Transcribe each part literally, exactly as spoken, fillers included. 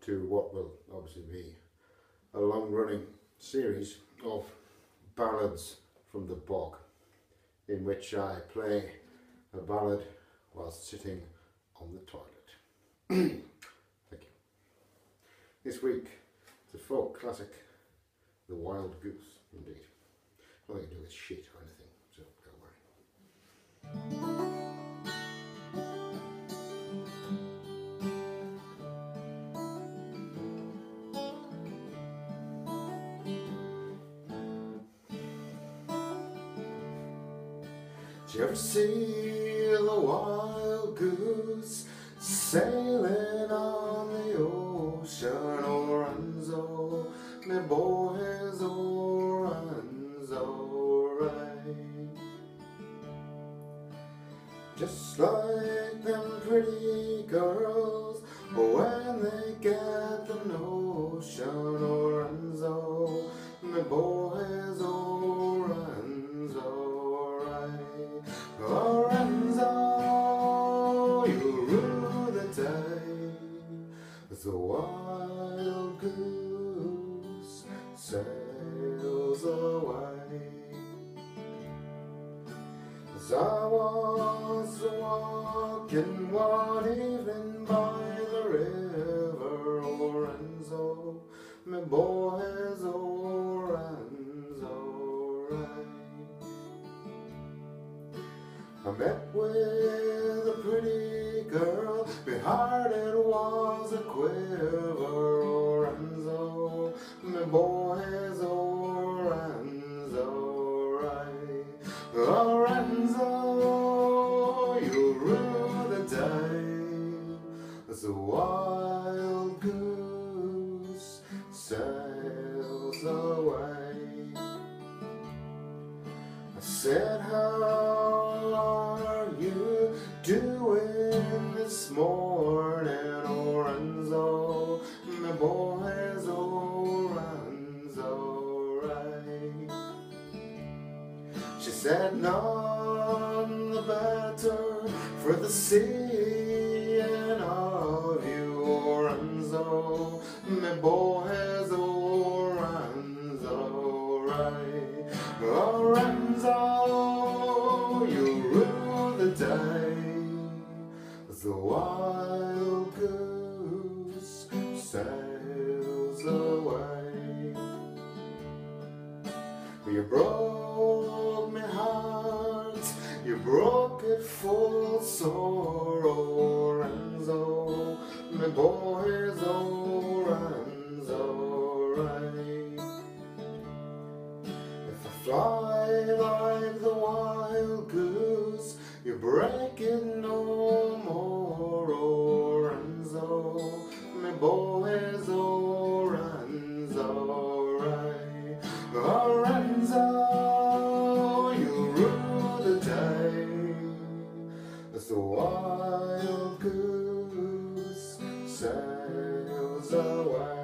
to what will obviously be a long-running series of ballads from the bog, in which I play a ballad whilst sitting on the toilet. Thank you. This week, it's a folk classic, The Wild Goose, indeed. Nothing to do with shit or anything, so don't worry. Did you ever see the wild goose sailing on the ocean? Oh, runs, oh, me boys, oh, runs, oh, right. Just like them pretty girls, when they get the notion. Oh, runs, oh, me boys, oh, runs, oh, right. Lorenzo, you rue the day as the wild goose sails away. As I was walking one evening by the river, Lorenzo, me boys, Lorenzo, right. I met with a pretty girl, my heart it was a quiver. Lorenzo, my boys, Lorenzo, right. Lorenzo, you rue the day as the wild goose sails away. I said, how are you doing this morning, Lorenzo, my boys, Lorenzo, right. She said, none the better for the seeing of you, Lorenzo, my boys, Lorenzo, right. Lorenzo, you rue the day as the wild goose sails away. You broke my heart, you broke it full sorrow, Lorenzo, my boys, Lorenzo, right. If I fly like the wild goose, you break it no more, Lorenzo, my boys, Lorenzo, right. Lorenzo, you rue the day as the wild goose sails away.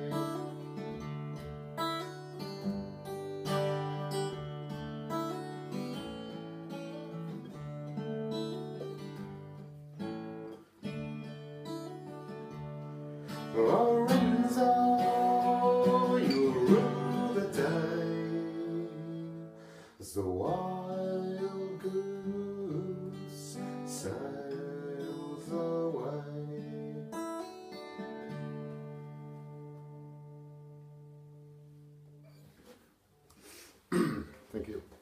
Lorenzo, you rue the day as the wild goose sails away. Thank you.